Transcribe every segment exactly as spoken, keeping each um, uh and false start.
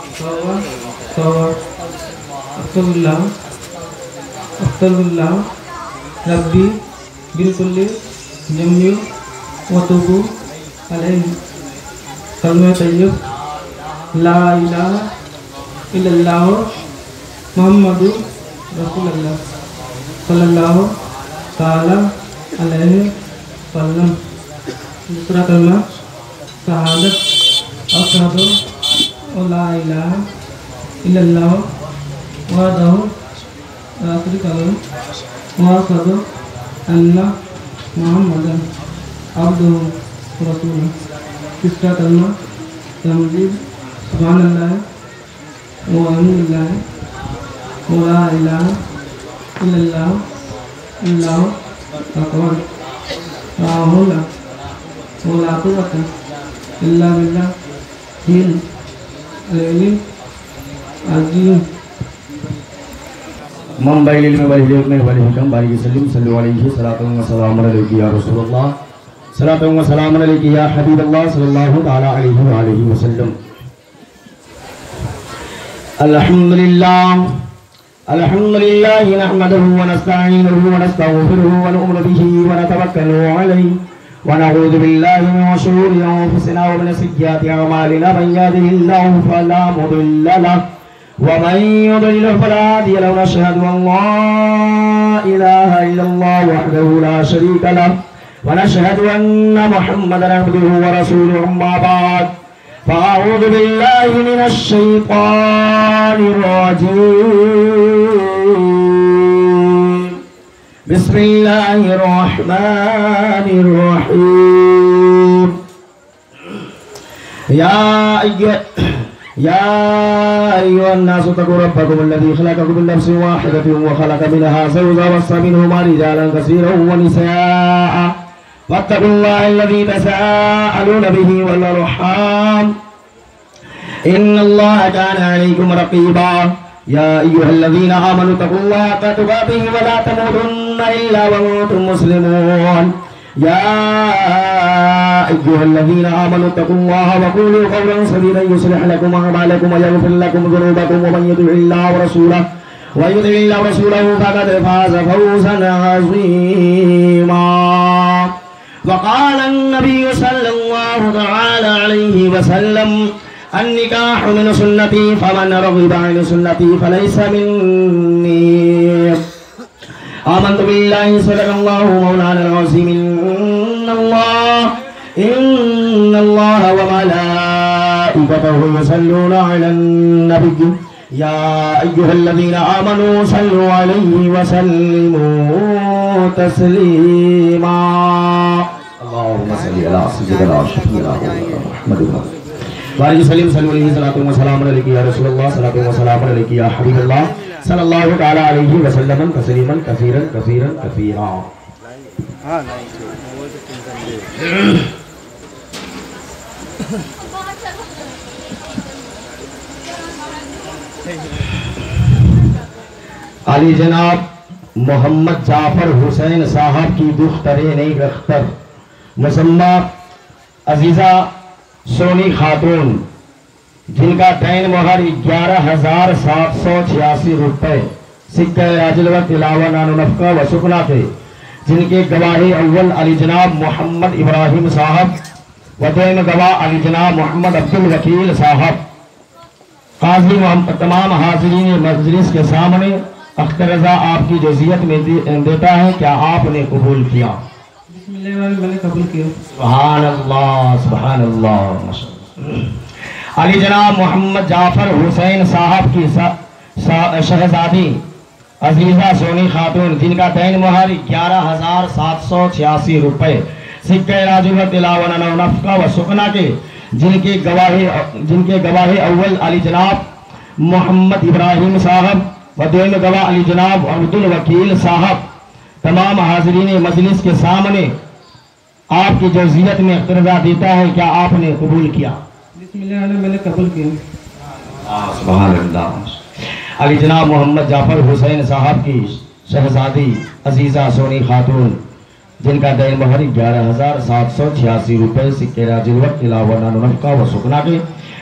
توبہ توبہ استغفراللہ استغفراللہ ربی بالکل جمیع وتوبو علیہ کلمہ طیب لا الہ الا اللہ محمد رسول اللہ صلی اللہ تعالی علیہ وسلم۔ دوسرا کلمہ شہادت اشہد ان لا الہ الا اللہ وحدہ لا شریک لہ واشہد ان محمدا عبدہ ورسولہ۔ تیسرا کلمہ تمجید سبحان اللہ والحمد للہ ولا الہ الا اللہ اللہ اکبر لا حول ولا قوة الا باللہ العلی العظیم۔ منبع العلم والحکمہ والحکم بارک وسلم صلی علیہ صلاۃ و سلام علیک یا رسول اللہ صلاۃ و سلام علیک یا حبیب اللہ صلی اللہ تعالی علیہ وآلہ وسلم۔ الحمدللہ الحمدللہ نحمده ونستعینه ونستغفره ونؤمن به ونتوکل علیہ ونعوذ باللہ من شرور انفسنا ومن سیئات اعمالنا من يهده الله فلا مضل له ومن يضلل فلا هادي له ونشهد ان لا اله الا الله وحده لا شريك له ونشهد ان محمدا عبده ورسوله اما بعد فاعوذ بالله من الشيطان الرجيم بسم الله الرحمن الرحيم يا أيها يا أيها الناس اتقوا ربكم الذي خلقكم من نفس واحدة وخلق منها زوجها وبث منهما رجالا كثيرا ونساء واتقوا الله الذي تساءلون به والأرحام إن الله كان عليكم رقيبا يا أيها الذين آمنوا اتقوا الله حق تقاته ولا تموتن إلا وأنتم مسلمون يا أيها الذين آمنوا اتقوا الله وقولوا قولا سديدا يصلح لكم أعمالكم ويغفر لكم ذنوبكم ومن يطع الله ورسوله ويطع الله ورسوله فقد فاز فوزا عظيما۔ وقال النبي صلى الله تعالى عليه وسلم النکاح من سنتی فمن رغب عن سنتی فلیس منی۔ آمنت باللہ صدق اللہ مولانا العظیم ان اللہ ان اللہ وملائکتہ یصلون علی النبی یا ایہا الذین آمنوا صلوا علیہ وسلموا تسلیما۔ اللہم صلی علی سیدنا شفیعنا محمد بارک وسلم صلی علیہ صلاۃ و سلام علیک یا رسول اللہ صلاۃ و سلام علیک یا حبیب اللہ صلی اللہ تعالی علیہ وسلم تسلیما کثیرا کثیرا کثیرا۔ علی جناب محمد جعفر حسین صاحب کی دخترین اختر مسمہ عزیزہ سونی خاتون جن کا دین مہر گیارہ ہزار سات سو چھیاسی روپے سکہ راجل وقت علاوہ نان و نفقہ و سکنا تھے، جن کے گواہی اول علی جناب محمد ابراہیم صاحب و دویم گواہ علی جناب محمد عبدالوکیل صاحب۔ قاضی محمد تمام حاضرین مجلس کے سامنے اختر رضا آپ کی جزیت میں دیتا ہے، کیا آپ نے قبول کیا؟ بسم اللہ میں نے قبول کیا۔ سبحان اللہ سبحان اللہ۔ علی جناب محمد جعفر حسین صاحب کی شہزادی عزیزہ سونی خاتون جن کا دین مہر گیارہ ہزار سات سو چھیاسی روپے سکہ راجوت علاوہ نفقہ و سکنا کے جن کے گواہی جن کے گواہ اول علی جناب محمد ابراہیم صاحب و دویم گواہ علی جناب عبدالوکیل صاحب تمام حاضرین مجلس کے سامنے آپ کی جزیت میں اقترضا دیتا ہے، کیا آپ نے قبول کیا؟ بسم اللہ میں نے قبول کیا۔ سبحان اللہ۔ علی جناب محمد جعفر حسین صاحب کی شہزادی عزیزہ سونی خاتون جن کا دین مہر گیارہ ہزار سات سو چھیاسی روپے سکہ راجل وقت علاوہ نان و نفقہ و سکنا کے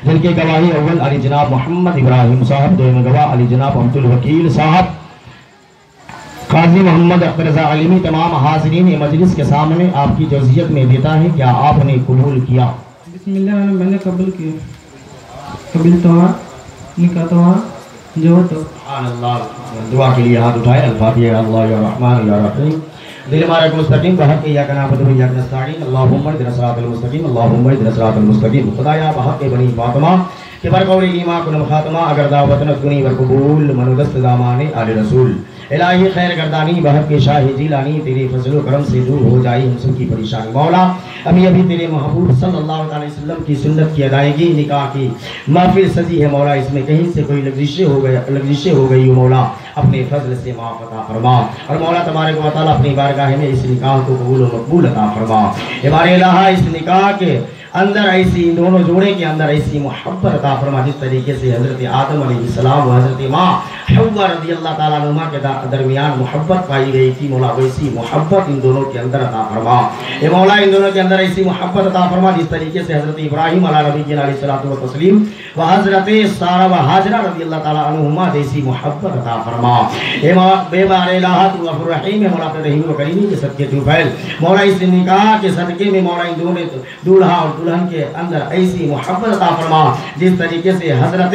جن کے گواہی اول علی جناب محمد ابراہیم صاحب، دوم گواہ علی جناب عبد الوکیل صاحب، قاضی محمد اختر رضا علیمی تمام حاضرین مجلس کے سامنے آپ کی جزیت میں دیتا ہے، کیا آپ نے قبول کیا؟ بسم اللہ الرحمن الرحیم، میں نے قبول کیا، قبول تو نکاح تو جو تو سبحان اللہ۔ دعا کے لیے ہاتھ اٹھائے، الفاتحہ۔ اللہ یا رحمان یا رحیم، دل مارک مستقیم بحق ایاک نعبد و ایاک نستعین، اللہم اہدنا الصراط المستقیم، اللہم اہدنا الصراط المستقیم۔ خدایا بحق بنی فاطمہ کہ بر قول ایمان کنم خاتمہ، اگر دعوت نکنی ور قبول منودست دامان آل رسول، الہی خیر گردانی بحق شاہ جیلانی، تیرے فضل و کرم سے دور ہو جائے ہم سب کی پریشانی۔ مولا ابھی ابھی تیرے محبوب صلی اللہ علیہ وسلم کی سنت کی ادائیگی نکاح کی محفل سجی ہے مولا، اس میں کہیں سے کوئی لغزشیں ہو گئی لغزشیں ہو گئی ہو مولا، اپنے فضل سے معاف عطا فرما، اور مولا تبارک و تعالیٰ اپنی بارگاہ میں اس نکاح کو قبول و مقبول عطا فرما۔ ہمارے الہ اس نکاح کے اندر ایسی دونوں جوڑے کے اندر ایسی محبت عطا فرما جس طریقے سے حضرت آدم علیہ السلام و حضرت ماں حوا رضی اللہ تعالیٰ عنہما کے درمیان محبت پائی گئی تھی مولا، ویسی محبت ان دونوں کے اندر عطا فرما۔ اے مولا ان دونوں کے اندر ایسی محبت عطا فرما جس طریقے سے حضرت ابراہیم علیہ نبی علیہ الصلوۃ والتسلیم و حضرت سارہ و ہاجرہ رضی اللہ تعالیٰ عنہما جیسی محبت عطا فرما۔ اے بے بار الہ تو غفور رحیم ہے مولا، رحیم و کریمی کے صدقے تو فیل مولا، اس نکاح کے صدقے میں مولا ان دونوں دولہا اور دلہن کے اندر ایسی محبت عطا فرما جس طریقے سے حضرت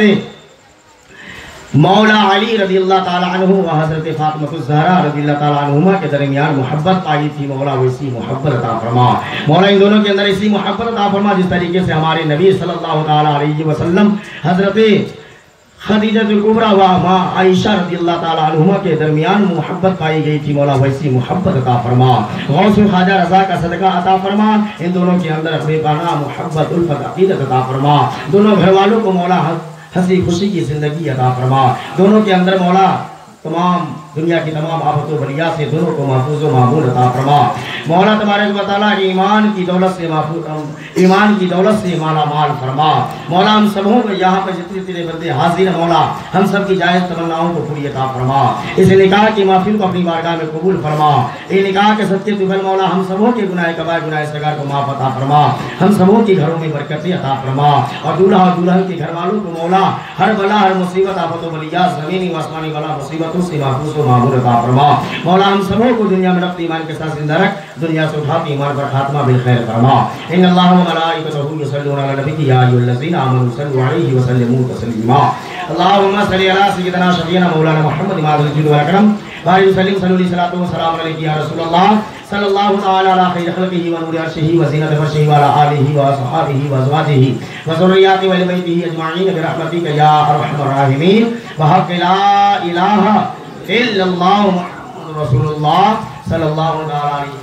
مولا علی رضی اللہ تعالیٰ عنہ و حضرت فاطمہ الزہرا رضی اللہ تعالیٰ عنہما کے درمیان محبت پائی تھی مولا، ویسی محبت عطا فرما مولا، ان دونوں کے اندر ایسی محبت عطا فرما جس طریقے سے ہمارے نبی صلی اللہ تعالیٰ علیہ وسلم حضرت خدیجہ الکبریٰ و ماں عائشہ رضی اللہ تعالیٰ عنہما کے درمیان محبت پائی گئی تھی مولا، ویسی محبت عطا فرما۔ غوث خواجہ رضا کا صدقہ عطا فرما، ان دونوں کے اندر بے پناہ محبت الفت عقیدت عطا فرما، دونوں گھر والوں کو مولا ہنسی خوشی کی زندگی عطا فرما، دونوں کے اندر مولا تمام دنیا کی تمام آفت و بلیا سے دونوں کو محفوظ و معمول عطا فرما مولا، تبارک و تعالیٰ ایمان کی دولت سے محفوظ ایمان کی دولت سے مالا مال فرما مولا، ہم سبوں کو یہاں پر جتنے تیرے بندے حاضر ہیں مولا، ہم سب کی جائز تمناؤں کو پوری عطا فرما، اس نکاح کی محفل کو اپنی بارگاہ میں قبول فرما، یہ نکاح کے صدقے تو فیل مولا ہم سبوں کے گناہ کبائر گناہ صغائر کو معاف عطا فرما، ہم سبوں کے گھروں میں برکتیں عطا فرما، اور دولہا اور دلہن کے گھر والوں کو مولا ہر بلا ہر مصیبت آفت و بلیا زمینی و آسمانی بلا مصیبتوں سے محفوظ و معمول عطا فرما مولا، ہم سبوں کو دنیا میں رکھتے ایمان کے ساتھ زندہ رکھ، دنیا سے اٹھاتے ایمان پر خاتمہ بالخیر فرما۔ ان اللہ و ملائکتہ یصلون علی النبی یا ایھا الذین آمنوا صلوا علیہ وسلموا تسلیما۔ اللهم صل علی سیدنا شفیعنا مولانا محمد ماذ الجود والاکرم بارک وسلم صلی اللہ علیہ وسلم علیہ یا رسول اللہ صلی اللہ تعالی علی خیر خلقہ و نور عرشہ و زینت فرشہ و علی آلہ و اصحابہ و ازواجہ و ذریاتہ و اہل بیتہ اجمعین برحمتک یا ارحم الراحمین بحق لا الہ الا اللہ محمد رسول اللہ صلی اللہ علیہ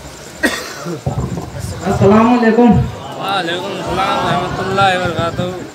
وسلم۔ السلام علیکم۔ وعلیکم السلام ورحمۃ اللہ وبرکاتہ۔